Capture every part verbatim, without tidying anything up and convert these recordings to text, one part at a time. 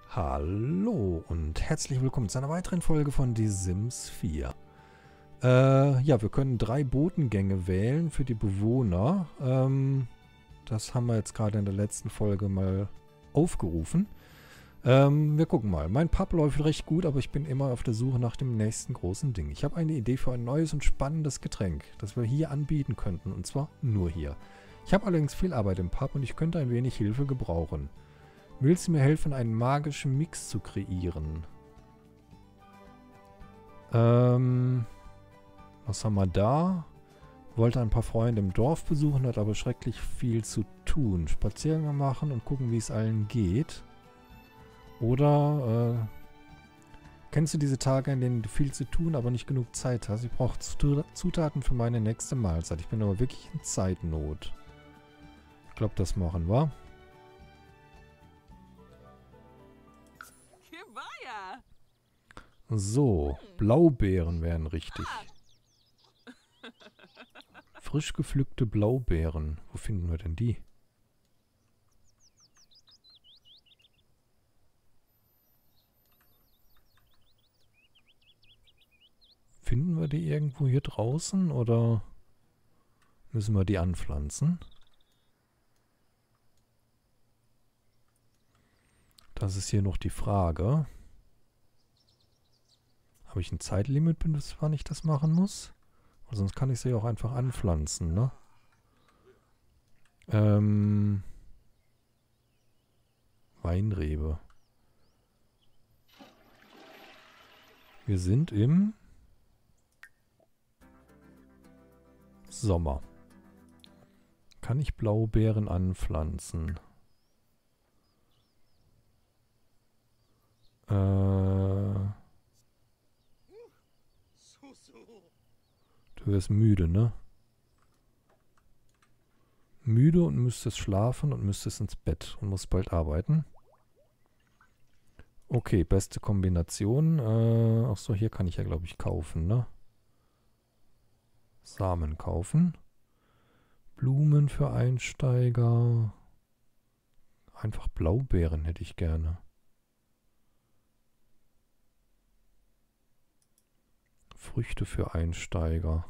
Hallo und herzlich willkommen zu einer weiteren Folge von Die Sims vier. Äh, ja, wir können drei Botengänge wählen für die Bewohner. Ähm, das haben wir jetzt gerade in der letzten Folge mal aufgerufen. Ähm, wir gucken mal. Mein Pub läuft recht gut, aber ich bin immer auf der Suche nach dem nächsten großen Ding. Ich habe eine Idee für ein neues und spannendes Getränk, das wir hier anbieten könnten, und zwar nur hier. Ich habe allerdings viel Arbeit im Pub und ich könnte ein wenig Hilfe gebrauchen. Willst du mir helfen, einen magischen Mix zu kreieren? Ähm, was haben wir da? Wollte ein paar Freunde im Dorf besuchen, hat aber schrecklich viel zu tun. Spaziergänge machen und gucken, wie es allen geht. Oder, äh, kennst du diese Tage, in denen du viel zu tun, aber nicht genug Zeit hast? Ich brauche Zutaten für meine nächste Mahlzeit. Ich bin aber wirklich in Zeitnot. Ich glaube, das machen wir. So, Blaubeeren wären richtig. Frisch gepflückte Blaubeeren. Wo finden wir denn die? Finden wir die irgendwo hier draußen oder müssen wir die anpflanzen? Das ist hier noch die Frage. Habe ich ein Zeitlimit, bis wann ich das machen muss? Oder sonst kann ich sie auch einfach anpflanzen, ne? Ähm. Weinrebe. Wir sind im Sommer. Kann ich Blaubeeren anpflanzen? Äh... Du wirst müde, ne? Müde und müsstest schlafen und müsstest ins Bett und musst bald arbeiten. Okay, beste Kombination. Äh, achso, hier kann ich ja, glaube ich, kaufen, ne? Samen kaufen. Blumen für Einsteiger. Einfach Blaubeeren hätte ich gerne. Früchte für Einsteiger.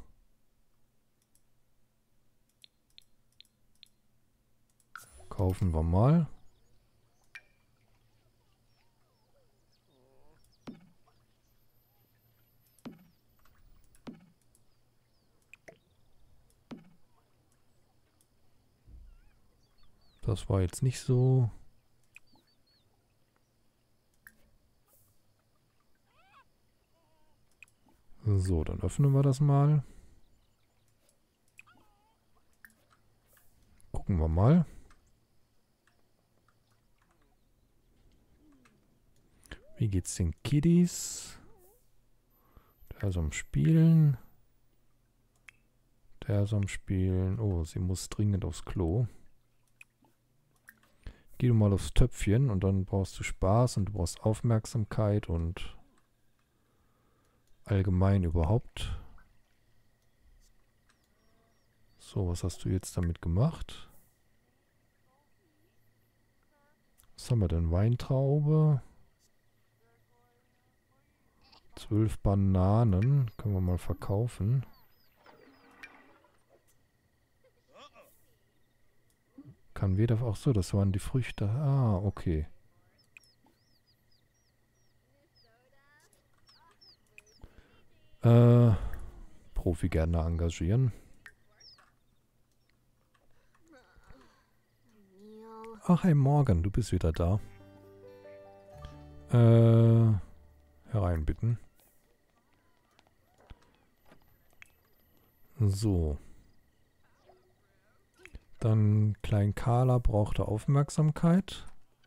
Kaufen wir mal. Das war jetzt nicht so. So, dann öffnen wir das mal. Gucken wir mal. Wie geht's den Kiddies? Der ist am Spielen. Der ist am Spielen. Oh, sie muss dringend aufs Klo. Geh du mal aufs Töpfchen und dann brauchst du Spaß und du brauchst Aufmerksamkeit und allgemein überhaupt. So, was hast du jetzt damit gemacht? Was haben wir denn? Weintraube. Zwölf Bananen. Können wir mal verkaufen. Kann weder... Ach so, das waren die Früchte. Ah, okay. Äh, Profi-Gärtner engagieren. Ach, hey Morgan, du bist wieder da. Äh, herein bitten. So. Dann Klein Carla brauchte Aufmerksamkeit.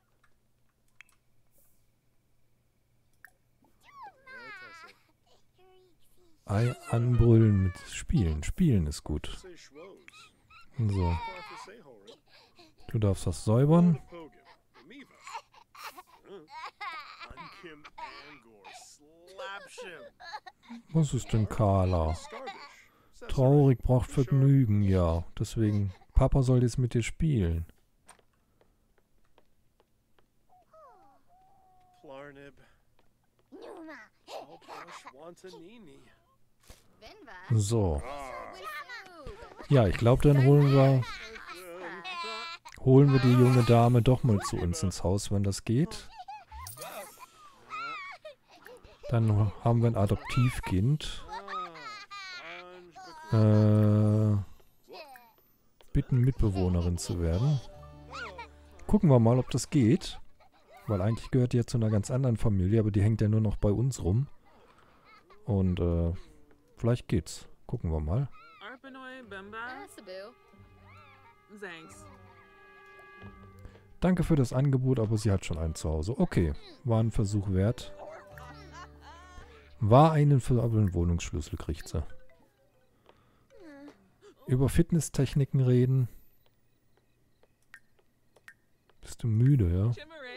Ei anbrüllen mit Spielen. Spielen ist gut. So. Du darfst das säubern. Was ist denn Carla? Traurig, braucht Vergnügen, ja. Deswegen, Papa soll jetzt mit dir spielen. So. Ja, ich glaube, dann holen wir holen wir die junge Dame doch mal zu uns ins Haus, wenn das geht. Dann haben wir ein Adoptivkind. Äh, bitten, Mitbewohnerin zu werden. Gucken wir mal, ob das geht. Weil eigentlich gehört die ja zu einer ganz anderen Familie, aber die hängt ja nur noch bei uns rum. Und äh, vielleicht geht's. Gucken wir mal. Danke für das Angebot, aber sie hat schon ein Zuhause. Okay, war ein Versuch wert. War einen für aber einen Wohnungsschlüssel kriegt sie. Über Fitnesstechniken reden. Bist du müde, ja?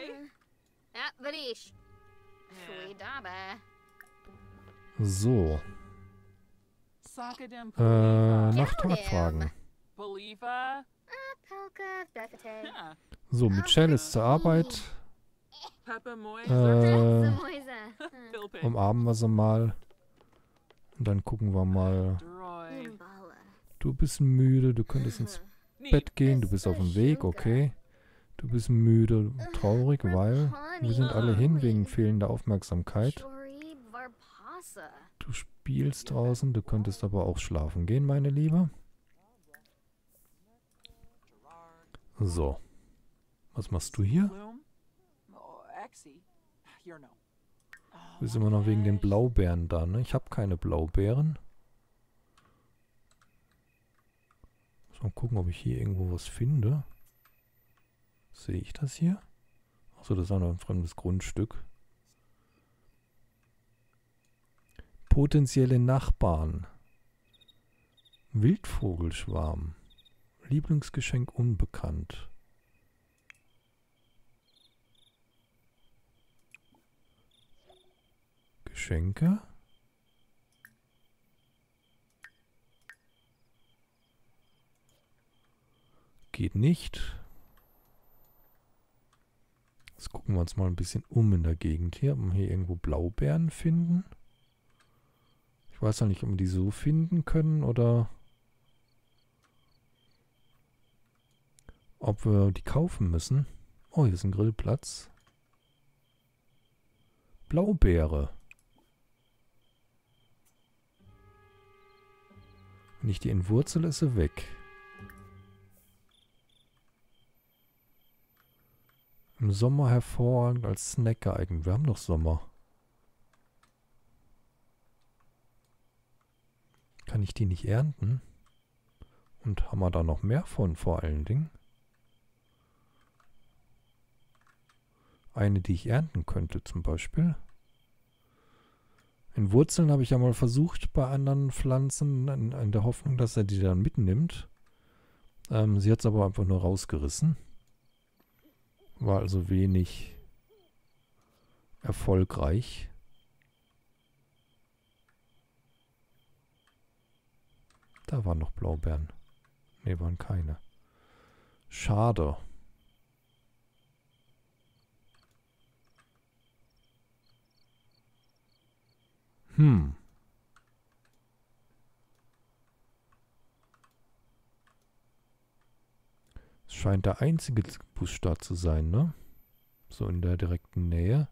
So. Äh, nach Tat fragen. So, Michelle ist zur Arbeit. Äh, umarmen wir sie mal. Und dann gucken wir mal. Du bist müde, du könntest ins Bett gehen, du bist auf dem Weg, okay. Du bist müde, traurig, weil wir sind alle hin wegen fehlender Aufmerksamkeit. Du spielst draußen, du könntest aber auch schlafen gehen, meine Liebe. So. Was machst du hier? Du bist immer noch wegen den Blaubeeren da, ne? Ich habe keine Blaubeeren. Mal gucken, ob ich hier irgendwo was finde. Sehe ich das hier? Achso, das ist auch noch ein fremdes Grundstück. Potenzielle Nachbarn. Wildvogelschwarm. Lieblingsgeschenk unbekannt. Geschenke? Geht nicht. Jetzt gucken wir uns mal ein bisschen um in der Gegend hier. Ob wir hier irgendwo Blaubeeren finden. Ich weiß noch nicht, ob wir die so finden können oder ob wir die kaufen müssen. Oh, hier ist ein Grillplatz. Blaubeere. Wenn ich die entwurzel, ist sie weg. Im Sommer hervorragend als Snack geeignet. Wir haben noch Sommer. Kann ich die nicht ernten? Und haben wir da noch mehr von, vor allen Dingen? Eine, die ich ernten könnte zum Beispiel. In Wurzeln habe ich ja mal versucht bei anderen Pflanzen, in, in der Hoffnung, dass er die dann mitnimmt. Ähm, sie hat es aber einfach nur rausgerissen. War also wenig erfolgreich. Da waren noch Blaubeeren. Ne, waren keine. Schade. Hm. Es scheint der einzige Busstart zu sein, ne? So in der direkten Nähe.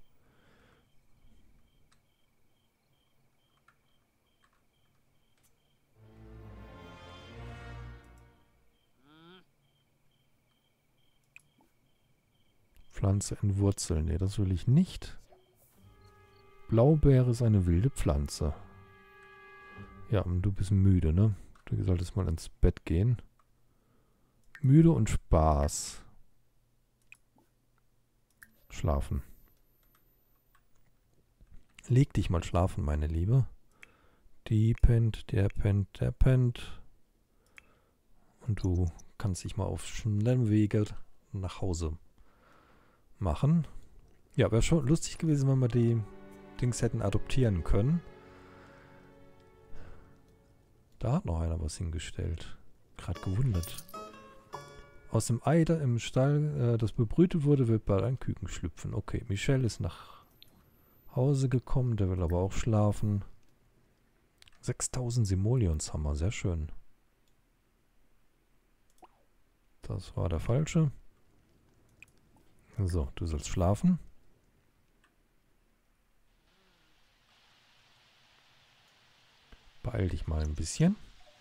Pflanze entwurzeln. Ne, das will ich nicht. Blaubeere ist eine wilde Pflanze. Ja, und du bist müde, ne? Du solltest mal ins Bett gehen. Müde und Spaß. Schlafen. Leg dich mal schlafen, meine Liebe. Die pennt, der pennt, der pennt. Und du kannst dich mal auf schnellem Wege nach Hause machen. Ja, wäre schon lustig gewesen, wenn wir die Dings hätten adoptieren können. Da hat noch einer was hingestellt. Gerade gewundert. Aus dem Ei da im Stall, äh, das bebrütet wurde, wird bald ein Küken schlüpfen. Okay, Michelle ist nach Hause gekommen. Der will aber auch schlafen. sechstausend Simoleons haben wir. Sehr schön. Das war der falsche. So, du sollst schlafen. Beeil dich mal ein bisschen.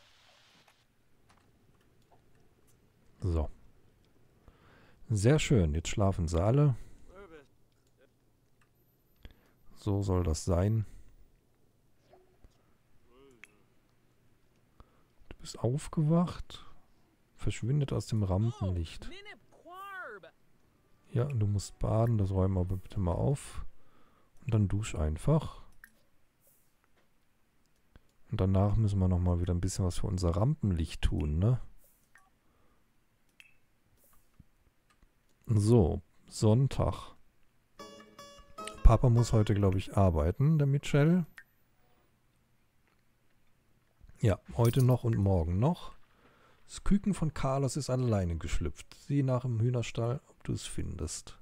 So. Sehr schön. Jetzt schlafen sie alle. So soll das sein. Du bist aufgewacht. Verschwindet aus dem Rampenlicht. Ja, du musst baden. Das räumen wir aber bitte mal auf. Und dann dusch einfach. Und danach müssen wir nochmal wieder ein bisschen was für unser Rampenlicht tun, ne? So, Sonntag. Papa muss heute, glaube ich, arbeiten, der Mitchell. Ja, heute noch und morgen noch. Das Küken von Carlos ist alleine geschlüpft. Sieh nach im Hühnerstall, ob du es findest.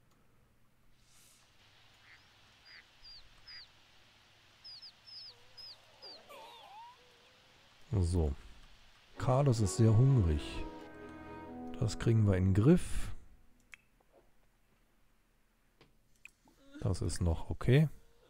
So. Carlos ist sehr hungrig. Das kriegen wir in den Griff. Das ist noch okay.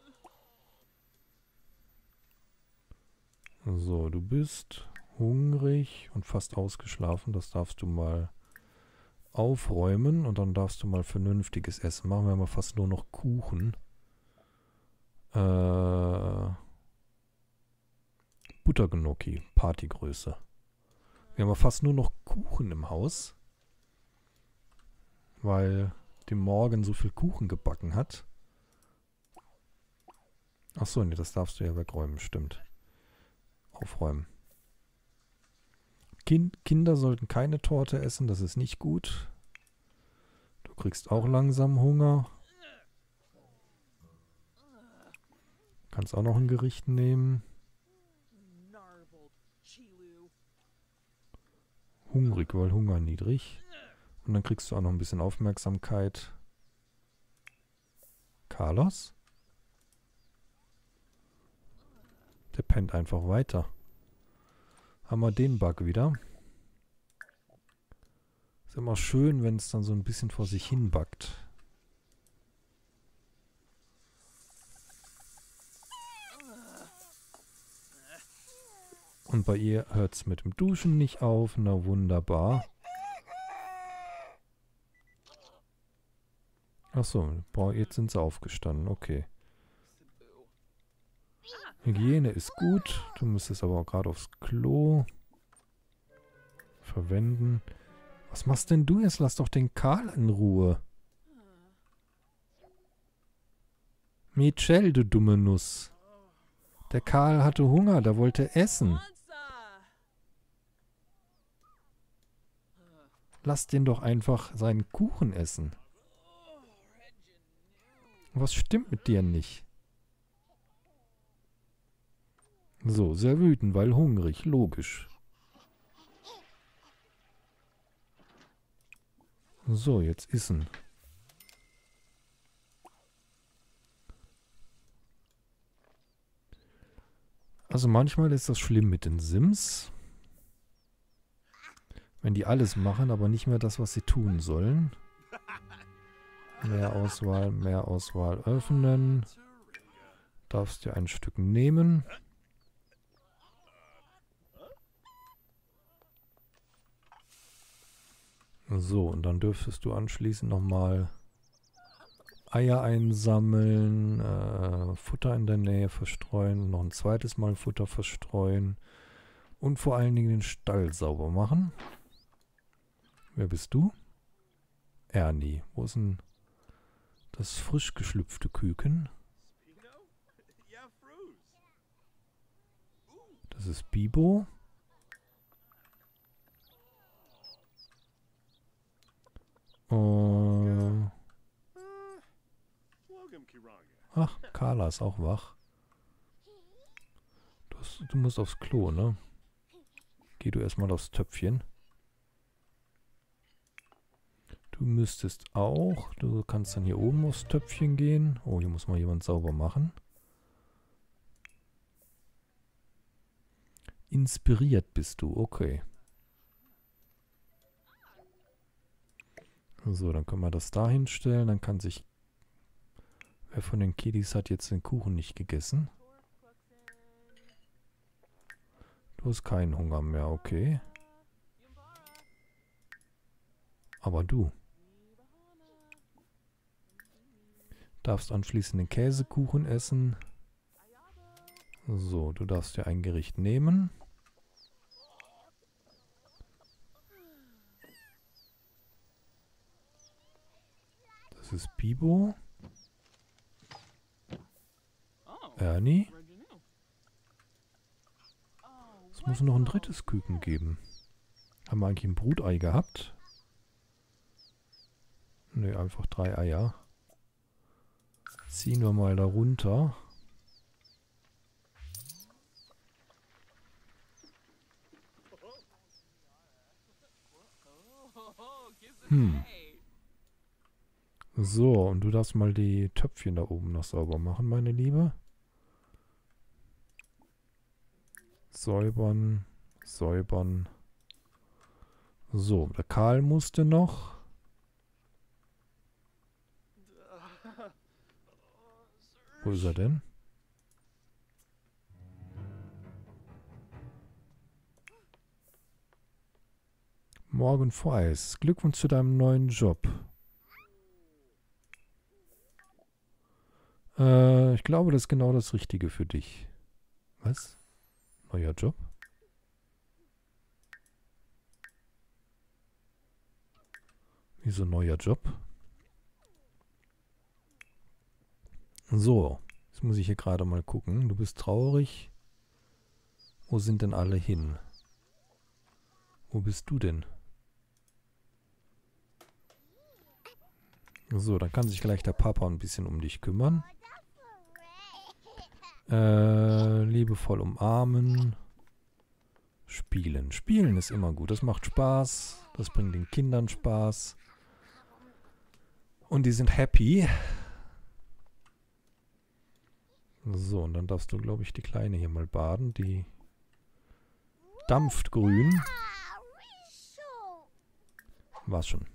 So, du bist hungrig und fast ausgeschlafen. Das darfst du mal aufräumen und dann darfst du mal vernünftiges Essen machen. Wir haben ja fast nur noch Kuchen. Äh, Buttergnocchi, Partygröße. Wir haben ja fast nur noch Kuchen im Haus, weil die Morgen so viel Kuchen gebacken hat. Achso, nee, das darfst du ja wegräumen, stimmt. Aufräumen. Kind, Kinder sollten keine Torte essen, das ist nicht gut. Du kriegst auch langsam Hunger. Kannst auch noch ein Gericht nehmen. Hungrig, weil Hunger niedrig. Und dann kriegst du auch noch ein bisschen Aufmerksamkeit. Carlos? Der pennt einfach weiter. Haben wir den Bug wieder. Ist immer schön, wenn es dann so ein bisschen vor sich hin backt. Und bei ihr hört es mit dem Duschen nicht auf. Na wunderbar. Achso, jetzt sind sie aufgestanden. Okay. Hygiene ist gut. Du müsstest aber auch gerade aufs Klo verwenden. Was machst denn du jetzt? Lass doch den Karl in Ruhe. Michelle, du dumme Nuss. Der Karl hatte Hunger, der wollte essen. Lass den doch einfach seinen Kuchen essen. Was stimmt mit dir nicht? So, sehr wütend, weil hungrig, logisch. So, jetzt essen. Also manchmal ist das schlimm mit den Sims. Wenn die alles machen, aber nicht mehr das, was sie tun sollen. Mehr Auswahl, mehr Auswahl öffnen. Darfst dir ein Stück nehmen. So, und dann dürftest du anschließend nochmal Eier einsammeln, äh, Futter in der Nähe verstreuen, noch ein zweites Mal Futter verstreuen und vor allen Dingen den Stall sauber machen. Wer bist du? Ernie. Wo ist denn das frisch geschlüpfte Küken? Das ist Bibo. Uh, ach, Carla ist auch wach. Du, hast, du musst aufs Klo, ne? Geh du erstmal aufs Töpfchen. Du Du müsstest auch. Du kannst dann hier oben aufs Töpfchen gehen. Oh, hier muss mal jemand sauber machen. Inspiriert bist du, okay. So, dann können wir das da hinstellen. Dann kann sich... Wer von den Kiddies hat jetzt den Kuchen nicht gegessen? Du hast keinen Hunger mehr, okay. Aber du darfst anschließend den Käsekuchen essen. So, du darfst dir ein Gericht nehmen. Das ist Bibo. Ernie. Es muss noch ein drittes Küken geben. Haben wir eigentlich ein Brutei gehabt? Ne, einfach drei Eier. Ziehen wir mal da runter. Hm. So, und du darfst mal die Töpfchen da oben noch sauber machen, meine Liebe. Säubern, säubern. So, der Karl musste noch. Wo ist er denn? Morgen vor Eis. Glückwunsch zu deinem neuen Job. Äh, ich glaube, das ist genau das Richtige für dich. Was? Neuer Job? Wieso neuer Job? So, jetzt muss ich hier gerade mal gucken. Du bist traurig. Wo sind denn alle hin? Wo bist du denn? So, dann kann sich gleich der Papa ein bisschen um dich kümmern. Äh, liebevoll umarmen. Spielen. Spielen ist immer gut. Das macht Spaß. Das bringt den Kindern Spaß. Und die sind happy. So, und dann darfst du, glaube ich, die Kleine hier mal baden. Die dampft grün. War's schon.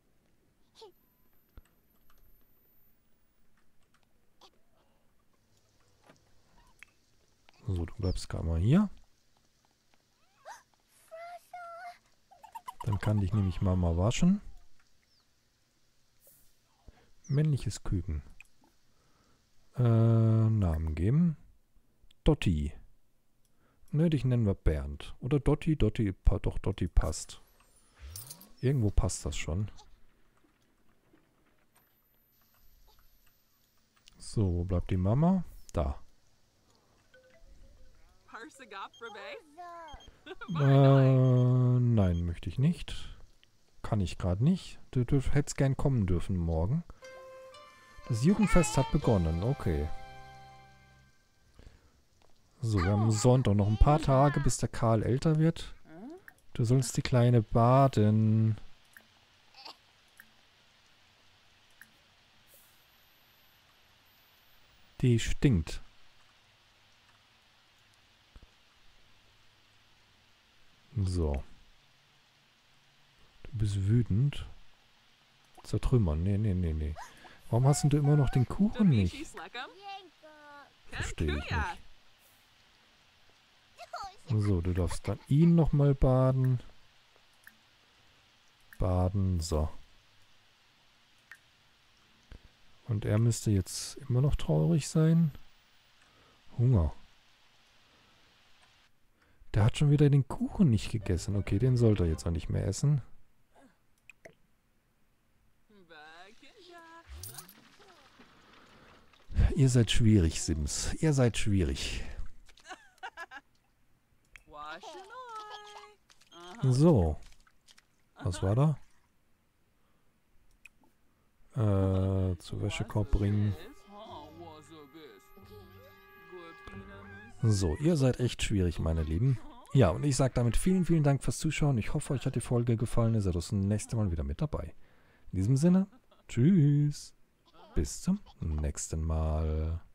So, du bleibst gerade mal hier. Dann kann dich nämlich Mama waschen. Männliches Küken. Äh, Namen geben. Dotti. Ne, dich nennen wir Bernd. Oder Dotti, Dotti, doch, Dotti passt. Irgendwo passt das schon. So, wo bleibt die Mama? Da. Äh, nein, möchte ich nicht. Kann ich gerade nicht. Du, du hättest gern kommen dürfen morgen. Das Jugendfest hat begonnen, okay. So, wir haben Sonntag noch ein paar Tage, bis der Karl älter wird. Du sollst die Kleine baden. Die stinkt. So. Du bist wütend. Zertrümmern. Nee, nee, nee, nee. Warum hast du immer noch den Kuchen nicht? Verstehe ich nicht. So, du darfst dann ihn nochmal baden. Baden, so. Und er müsste jetzt immer noch traurig sein. Hunger. Der hat schon wieder den Kuchen nicht gegessen. Okay, den sollte er jetzt auch nicht mehr essen. Ihr seid schwierig, Sims. Ihr seid schwierig. So. Was war da? Äh, zu Wäschekorb bringen. So, ihr seid echt schwierig, meine Lieben. Ja, und ich sage damit vielen, vielen Dank fürs Zuschauen. Ich hoffe, euch hat die Folge gefallen. Ihr seid das nächste Mal wieder mit dabei. In diesem Sinne, tschüss. Bis zum nächsten Mal.